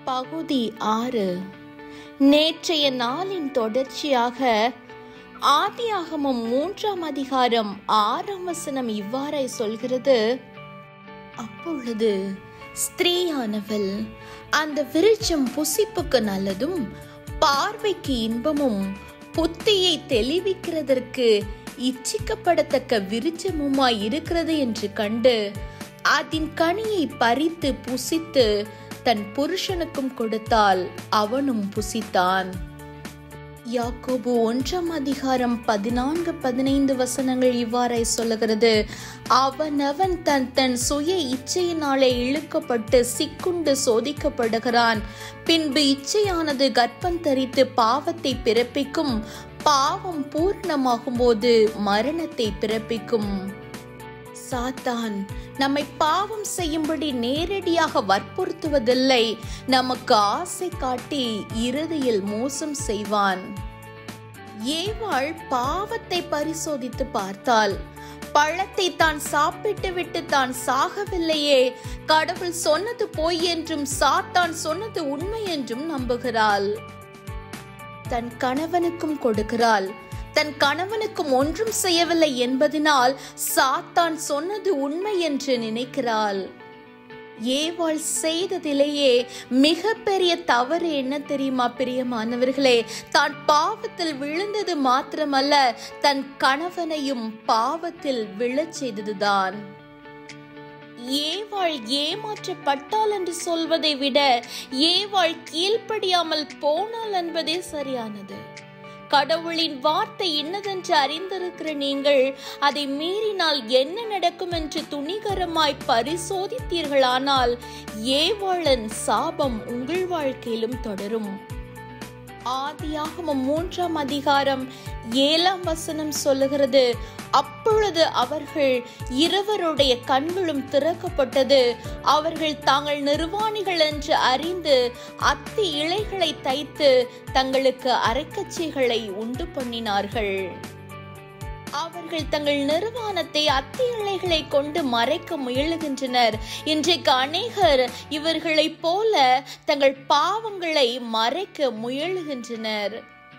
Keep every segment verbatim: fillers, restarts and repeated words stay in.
பகுதி ஆறு. நேற்றைய நாளின் தொடர்ச்சியாக ஆதியாகமம் மூன்றாம் அதிகாரம் ஆறாம் வசனம் இவ்வாறாய் சொல்கிறது: அப்பொழுது ஸ்திரீயானவள் அந்த விருட்சம் புசிப்புக்கு நல்லதும் பார்வைக்கு இன்பமும் புத்தியை தெளிவிக்கிறதற்கு இச்சிக்கப்படத்தக்க விருட்சமுமாய் இருக்கிறது என்று கண்டு அதன் கனியை பறித்து புசித்து தன் புருஷனுக்கும் கொடுத்தால் அவனும் புசித்தான். யாக்கோபு ஒன்றாம் அதிகாரம் பதினான்கு பதினைந்து வசனங்கள் இவ்வாறாய் சொல்லுகிறது: அவனவன் தன் தன் சுய இச்சையினாலே இழுக்கப்பட்டு சிக்குண்டு சோதிக்கப்படுகிறான். பின்பு இச்சையானது கர்ப்பம் தரித்து பாவத்தை பிறப்பிக்கும். பாவம் பூர்ணமாகும் போது மரணத்தை பிறப்பிக்கும். சாத்தான் நம்மை பாவம் செய்யும்படி நேரடியாக வற்புறுத்துவதில்லை, நமக்கு ஆசை காட்டி இறுதியில் மோசம் செய்வான். ஏவாள் பாவத்தை பரிசோதித்து பார்த்தாள். பழத்தை தான் சாப்பிட்டு விட்டு தான் சாகவில்லையே, கடவுள் சொன்னது பொய் என்றும் சாத்தான் சொன்னது உண்மை என்றும் நம்புகிறாள். தன் கணவனுக்கும் கொடுக்கிறாள். தன் கணவனுக்கும் ஒன்றும் செய்யவில்லை என்பதனால் சாத்தான் சொன்னது உண்மை என்று நினைக்கிறாள். ஏவாள் செய்ததிலேயே மிக பெரிய தவறு என்ன தெரியுமா பிரியமானவர்களே? தான் பாவத்தில் விழுந்தது மாத்திரமல்ல, தன் கணவனையும் பாவத்தில் விழச் செய்ததுதான். ஏவாள் ஏமாற்றப்பட்டாள் என்று சொல்வதை விட ஏவாள் கீழ்ப்படியாமல் போனாள் என்பதே சரியானது. கடவுளின் வார்த்தை இன்னதென்று அறிந்திருக்கிற நீங்கள் அதை மீறினால் என்ன நடக்கும் என்று துணிகரமாய் பரிசோதித்தீர்களானால் ஏவாளின் சாபம் உங்கள் வாழ்க்கையிலும் தொடரும். ஆதியாகமம் மூன்றாம் அதிகாரம் ஏழாம் வசனம் சொல்லுகிறது: அப்பொழுது அவர்கள் இருவருடைய கண்களும் திறக்கப்பட்டது, அவர்கள் தாங்கள் நிர்வாணிகள் என்று அறிந்து அத்தி இலைகளை தைத்து தங்களுக்கு அரைக்கச்சைகளை உண்டு பண்ணினார்கள். அவர்கள் தங்கள் நிர்வாணத்தை அத்தி இலைகளை கொண்டு மறைக்க முயலுகின்றனர். இன்றைக்கு அநேகர் இவர்களைப் போல தங்கள் பாவங்களை மறைக்க முயலுகின்றனர்.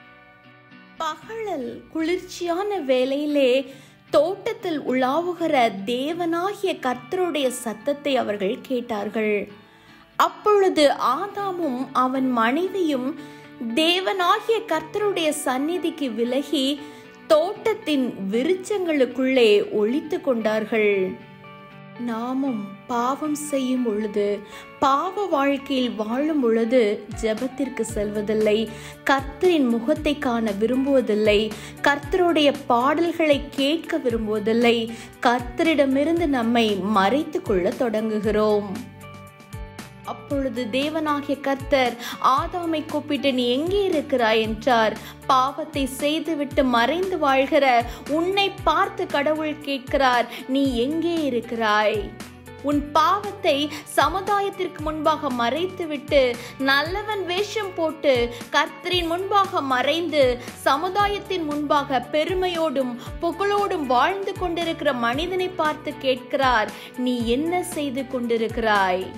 பகலில் குளிர்ச்சியான வேளையிலே தோட்டத்தில் உலாவுகிற தேவனாகிய கர்த்தருடைய சத்தத்தை அவர்கள் கேட்டார்கள். அப்பொழுது ஆதாமும் அவன் மனைவியும் தேவனாகிய கர்த்தருடைய சந்நிதிக்கு விலகி தோட்டத்தின் விருட்சங்களுக்குள்ளே ஒளித்து கொண்டார்கள். நாமும் பாவம் செய்யும் பொழுது, பாவ வாழ்க்கையில் வாழும் பொழுது ஜெபத்திற்கு செல்வதில்லை, கர்த்தரின் முகத்தை காண விரும்புவதில்லை, கர்த்தருடைய பாடல்களை கேட்க விரும்புவதில்லை, கர்த்தரிடமிருந்து நம்மை மறைத்து கொள்ள தொடங்குகிறோம். அப்பொழுது தேவனாகிய கர்த்தர் ஆதாமை கூப்பிட்டு, நீ எங்கே இருக்கிறாய் என்றார். பாவத்தை செய்துவிட்டு மறைந்து வாழ்கிற உன்னை பார்த்து கடவுள் கேட்கிறார், நீ எங்கே இருக்கிறாய்? உன் பாவத்தை சமுதாயத்திற்கு முன்பாக மறைத்துவிட்டு நல்லவன் வேஷம் போட்டு கர்த்தரின் முன்பாக மறைந்து சமுதாயத்தின் முன்பாக பெருமையோடும் புகழோடும் வாழ்ந்து கொண்டிருக்கிற மனிதனை பார்த்து கேட்கிறார், நீ என்ன செய்து கொண்டிருக்கிறாய்?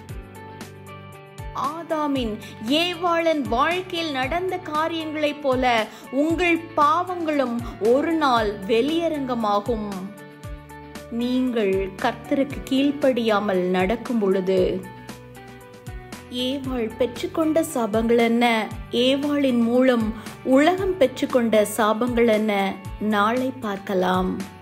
ஆதாமின் ஏவாளன் வாழ்க்கையில் நடந்த காரியங்களைப் போல உங்கள் பாவங்களும் ஒரு நாள் வெளியரங்கமாகும். நீங்கள் கர்த்தருக்கு கீழ்ப்படியாமல் நடக்கும் பொழுது. ஏவாள் பெற்றுக்கொண்ட சாபங்கள் என்ன? ஏவாளின் மூலம் உலகம் பெற்றுக்கொண்ட சாபங்கள் என்ன? நாளை பார்க்கலாம்.